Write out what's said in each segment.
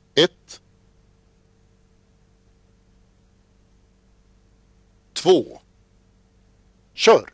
1, 2, kör!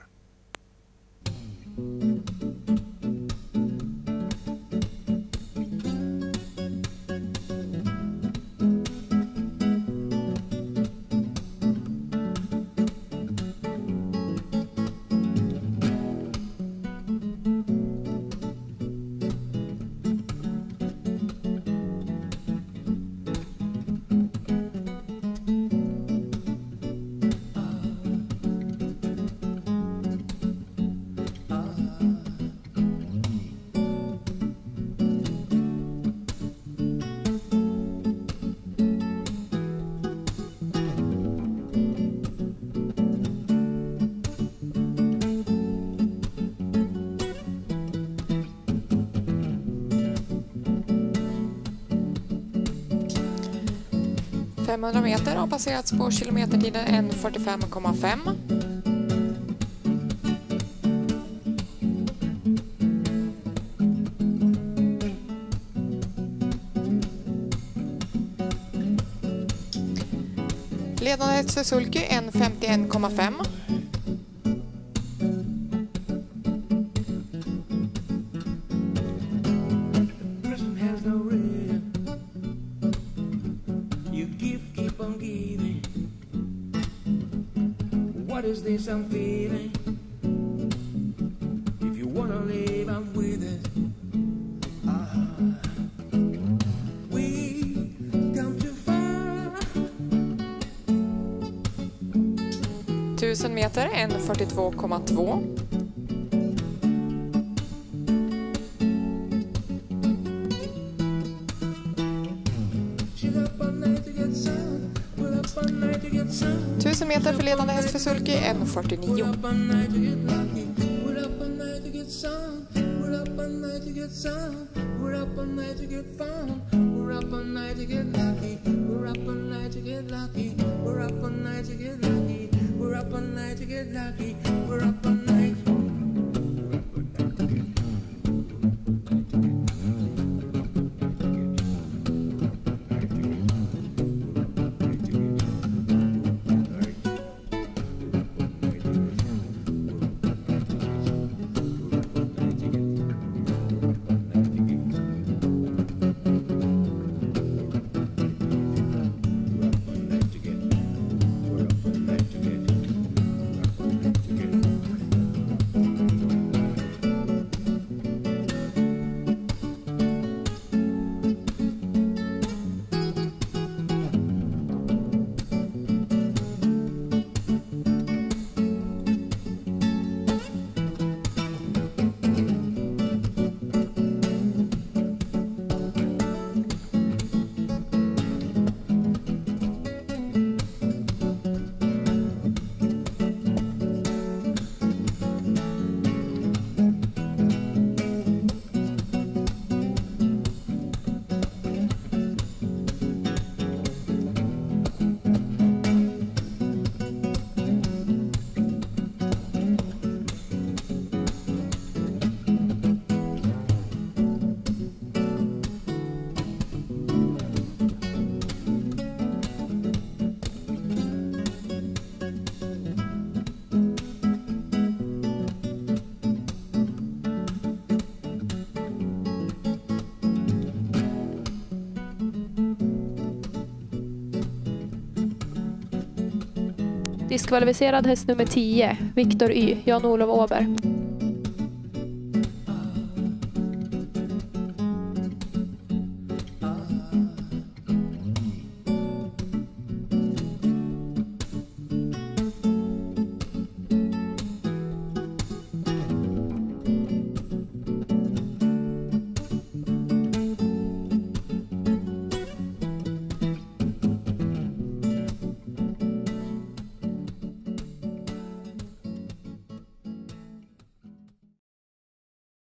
$500 meter har passerats på kilometertiden 1:45,5. Ledande Suzuki 1:51,5. What is this I'm feeling? If you wanna live, I'm with it. We come too far. 1000 meter 1:42,2. She's up all night to get some. We're up all night to get some. 1000 meter för ledande häst för Sulky 1:49. We're up all night to get lucky. We're up all night to get some. We're up all night to get some. We're up all night to get fun. We're up all night to get lucky. We're up all night to get lucky. We're up all night to get lucky. We're up all night to get lucky. We're up all night. Diskvalificerad häst nummer 10, Viktor Y, Jan-Olof Åberg.